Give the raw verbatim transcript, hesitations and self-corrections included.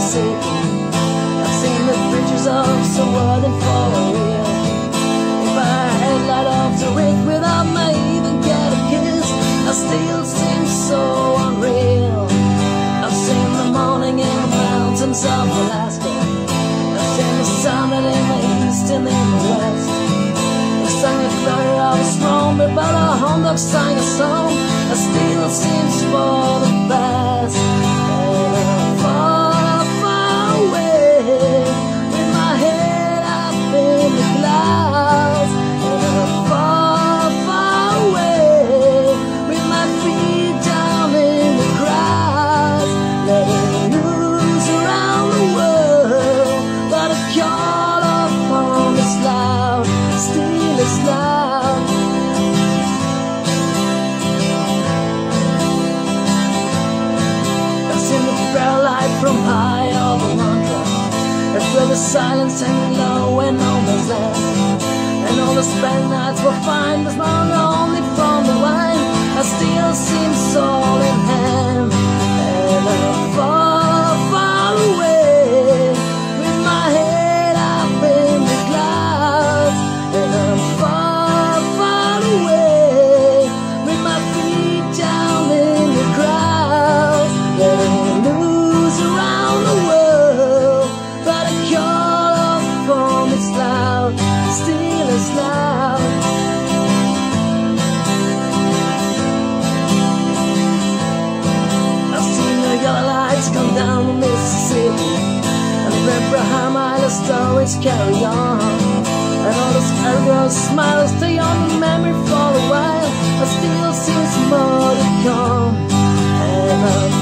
Mississippi. I've seen the bridges of some worthy for real. If I had light off to it without me even get a kiss, I still seem so unreal. I've seen the morning in the mountains of Alaska. I've seen the sun in the east and in the west. They sang the glory of a storm, but a hound dog sang a song that still seems for the best. And I'm far, far away, with my head up in the clouds. And I'm far, far away, with my feet down in the crowds. Letting loose around the world, but a call upon is loud, still is loud. I've seen the bright light from high over London. I feel the silence hanging low when no one's left. And all the spent nights were fine, but more lonely from the wine. I still seem soul in hand. And I'm far, far away, with my head up in the clouds. And I'm far, far away, with my feet down in the crowds. Letting loose around the world, but a call of from is loud, still is loud. I've seen the yellow lights come down the Mississippi, and the Abraham Island stories carry on. And all the scary girls' smiles stay on the memory for a while, but still seems more to come. And I'm